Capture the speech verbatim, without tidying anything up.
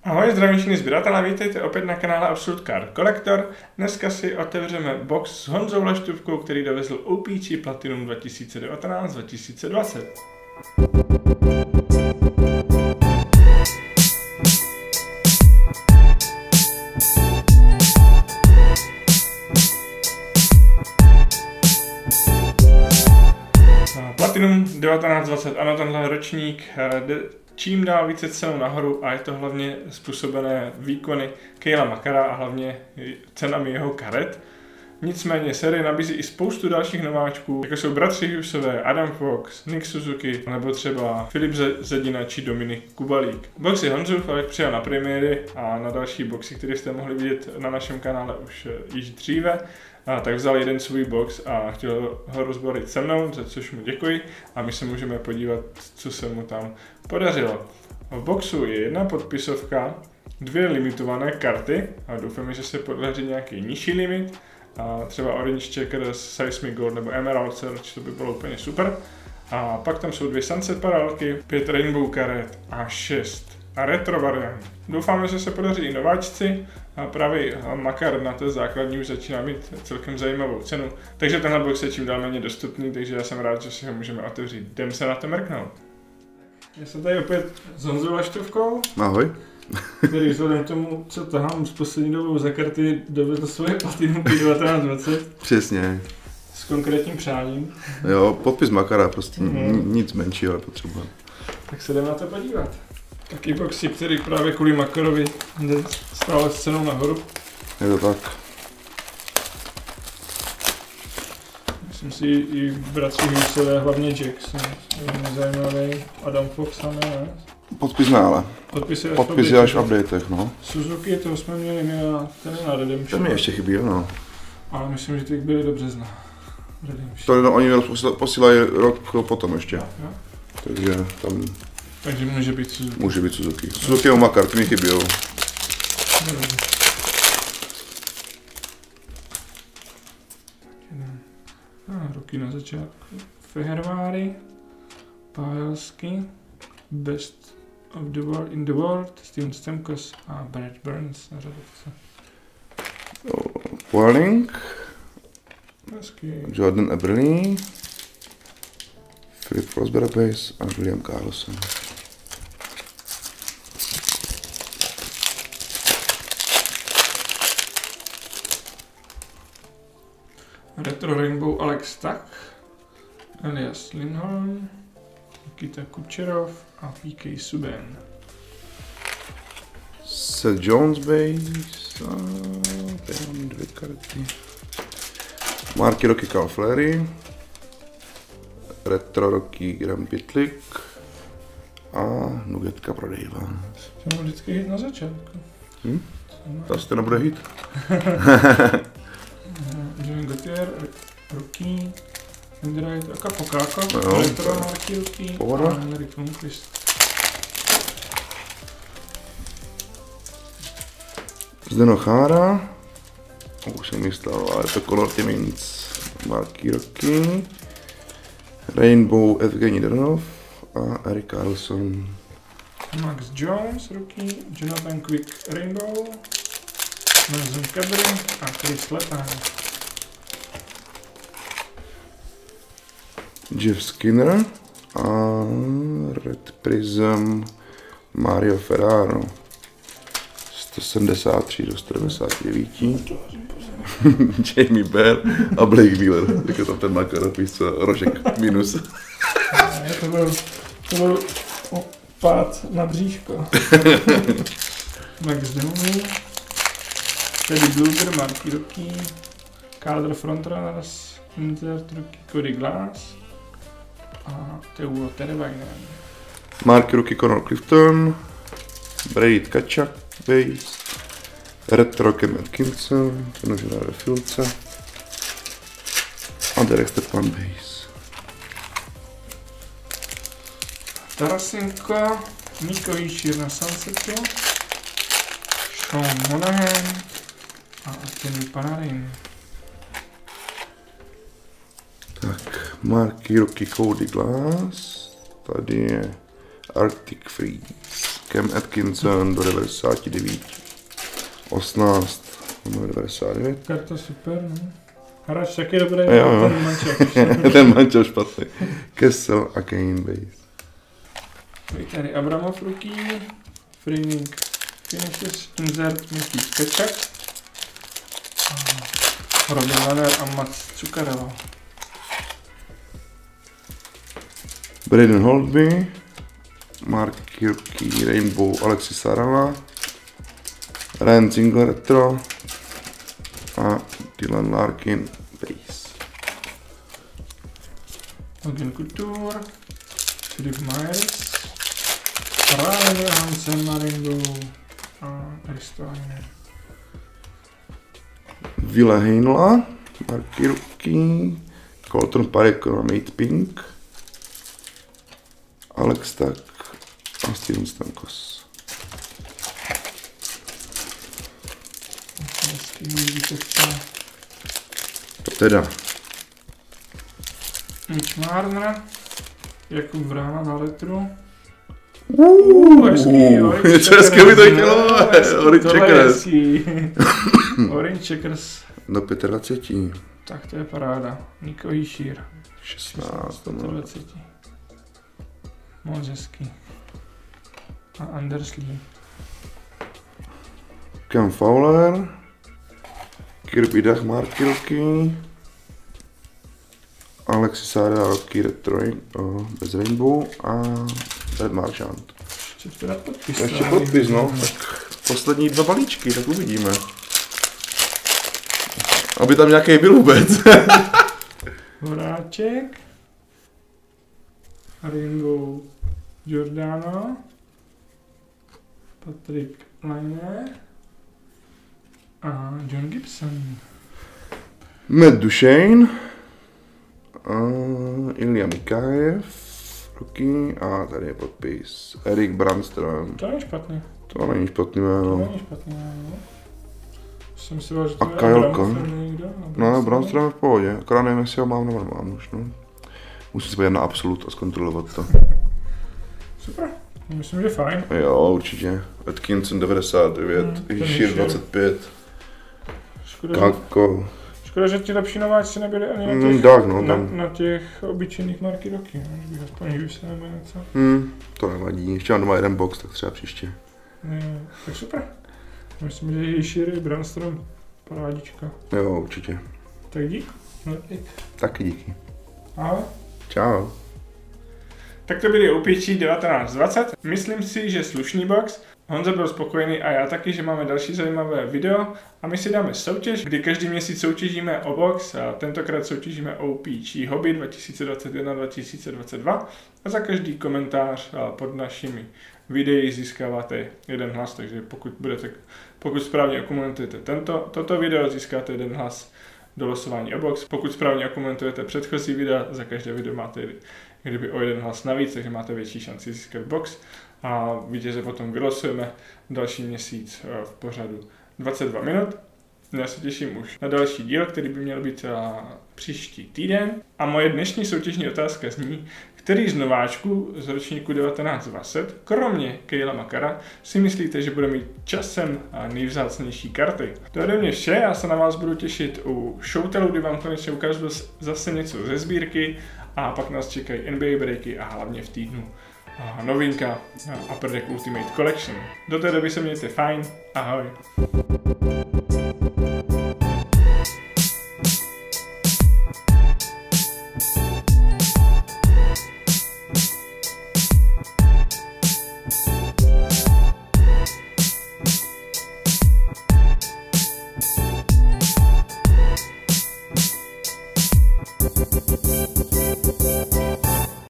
Ahoj, zdravím všichni sběratelé, vítejte opět na kanále Absolute Card Collector. Dneska si otevřeme box s Honzou Laštůvkou, který dovezl O P G Platinum dva tisíce devatenáct dva tisíce dvacet. Platinum devatenáct dvacet, ano, tenhle ročník jde čím dál více cenou nahoru a je to hlavně způsobené výkony Kejla Makara a hlavně cenami jeho karet. Nicméně série nabízí i spoustu dalších nováčků, jako jsou bratři Hughesové, Adam Fox, Nick Suzuki, nebo třeba Filip Zedina či Dominik Kubalík. Boxy Honzův ale přijal na premiéry a na další boxy, které jste mohli vidět na našem kanále už již dříve. A tak vzal jeden svůj box a chtěl ho rozborit se mnou, za což mu děkuji a my se můžeme podívat, co se mu tam podařilo. V boxu je jedna podpisovka, dvě limitované karty a doufáme, že se podaří nějaký nižší limit, a třeba Orange Checkers, Seismic Gold nebo Emerald Search, to by bylo úplně super. A pak tam jsou dvě Sunset paralelky, pět Rainbow karet a šest a retro variant. Doufáme, že se podaří i nováčci a právě Makar na té základní už začíná mít celkem zajímavou cenu. Takže tenhle box je čím dál méně dostupný, takže já jsem rád, že si ho můžeme otevřít. Jdem se na to mrknout. Já jsem tady opět s Honzou Laštůvkou. Ahoj. Který vzhledem k tomu, co tahám z poslední dobou za karty, dovedl svoje Platinum devatenáct dvacet. Přesně. S konkrétním přáním. Jo, podpis Makara, prostě mm. nic menšího nepotřebujeme. Tak se jdeme na to podívat. Taky boxy, který právě kvůli Makarovi jde stále s cenou nahoru. Je to tak. Myslím si i bratři Hughesové, hlavně Jax, je zajímavý. Adam Fox tam je, ne? Podpis ne, ale. Podpis je, Podpis je až v updatech, no. Suzuki, toho jsme měli my a ten je na Redemption. Ten mi ještě chybí, no. Ale myslím, že ty byly do března. Redemption. To no, oni posílají rok potom ještě. Jo, jo. Takže tam... Takže může být Suzuki. Může být Suzuki. Suzuki a Makar, ty mi chybí, jo. Ah, roky na začátku. Feherváry, Pálsky, Best of the World in the World, Steven Stamkos a Brad Burns na řadovce. Powerlink, Hezky. Jordan Eberle, Philip Forsberg base a William Karlsson. Retro Rainbow Alex Tuch, Elias Lindholm, Nikita Kucherov a P K Subban. Seth Jones base, a tady mám dvě karty. Marky Rocky Calflery, Retro Rocky Graham Pitlick a Nugetka pro Dejva. To mám vždycky hit na začátku. Hm? To asi to nebude hit. John Gautier, Rocky, Android, Aka Pokáko, no, Retro Marky Rocky a Erik Lundqvist. Zdeno Chára, už jsem myslel, ale to Color Timings, Marky Rocky, Rainbow Evgeny Dronov a Erik Karlsson. Max Jones, Rocky, Jonathan Quick Rainbow, Nelson Kadri a Chris Letang. Jeff Skinner a Red Prism Mario Ferraro. sto sedmdesát tři do sto devadesát devět. Jamie Bear a Blake Wheeler. Jak je to ten Makar, víš co, rožek minus. Ne, to byl, to byl pád na bříško. Max Domi, Teddy Bluger, Marky Rocky, Calder Frontrunners, Insert Rocky, Cody Glass a Teuvo Teravainen. Marky Rocky Connor Clifton, Braid Kachak base, Retro Cam Atkinson, ten už hraje ve filce a Derek Stepan base. Tarasenko, Mikko Hischier na Sunsetu, Sean Monahan a Kenny Panarin. Tak, Marky Rocky Cody Glass, tady je Arctic Freeze. Cam Atkinson do devadesát devět. osmnáct. devadesát devět. Karta super, no. Hráč taky dobrý, jo, jo. ten mančel. Ten mančel špatný. Kessel a Kane base. Tady Abramov ruky. Framing Finishes, Insert, Mickey Peček. Robin Lehner a Mats Zuccarello. Braden Holtby. Mark Kirky, Rainbow, Alexis Sarala. Ryan Single Retro. A Dylan Larkin base. Odin Couture. Philip Myers. Ryan Hansen, Maringo a Ristolainen. Ville Heinola, Marky ruky, Colton Pareko na Mate Pink, Alex Tak a Steven Stamkos. Teda. Mitch Marner, Jakub Vrána na letru. Uuuu, hezký, něco hezkého by to chtělo, Orange Checkers. Orange Checkers. Do dvacet pět. Tak to je paráda. Nico Hischier. šestnáct. dvacet. Moc hezký. A Anders Lee. Cam Fowler. Kirby Dach, Marky ruky. Alexis Sarala, Rocky Retro, oh, bez Rainbow a Red Marchand. Ještě teda podpis. Ještě podpis, no. Tak poslední dva balíčky, tak uvidíme. Aby tam nějaký byl vůbec. Horáček. Rainbow Giordano. Patrick Laine. A John Gibson. Matt Duchene. Uh, Ilya Mikheyev, ruky a tady je podpis. Erik Brandström. To není špatný. To není špatný To jméno. není špatný, no. Jsem myslel, že to A je Kajlka. Abramov někdo. No, Brandström je v pohodě, akorát nevím, jestli ho mám nebo nemám už, no. Musím se podívat na Absolut a zkontrolovat to. Super, myslím, že fajn. Jo, určitě. Atkinson devadesát devět, Hmm, Hischier dvacet pět, Škoda, Kako. škoda, že ti lepší nováčci nebyli ani na těch, Mm, tak, no, na, tam. na těch obyčejných Marky roky, no, že bych aspoň vyšel nebo něco. Hmm, to nevadí, ještě mám doma jeden box, tak třeba příště. Ne, tak super. Myslím, že Hischier je Brandström parádička. Jo, určitě. Tak dík. No, dík. Taky díky. Ahoj. Čau. Tak to byly O P G devatenáct dvacet. Myslím si, že slušný box. Honza byl spokojený a já taky, že máme další zajímavé video a my si dáme soutěž, kdy každý měsíc soutěžíme o box a tentokrát soutěžíme O P G Hobby dva tisíce dvacet jedna dva tisíce dvacet dva a za každý komentář pod našimi videí získáváte jeden hlas, takže pokud budete, pokud správně okomentujete tento, toto video, získáte jeden hlas do losování o box. Pokud správně okomentujete předchozí videa, za každé video máte kdyby o jeden hlas navíc, takže máte větší šanci získat box. A vítěze potom vylosujeme další měsíc v pořadu dvacet dva minut. Já se těším už na další díl, který by měl být příští týden. A moje dnešní soutěžní otázka zní, který z nováčků z ročníku devatenáct dvacet, kromě Cale'a Makara, si myslíte, že bude mít časem nejvzácnější karty. To je ode mě vše, já se na vás budu těšit u showtelu, kdy vám konečně ukážu zase něco ze sbírky a pak nás čekají N B A breaky a hlavně v týdnu novinka Upper Deck Ultimate Collection. Do té doby se mějte fajn, ahoj.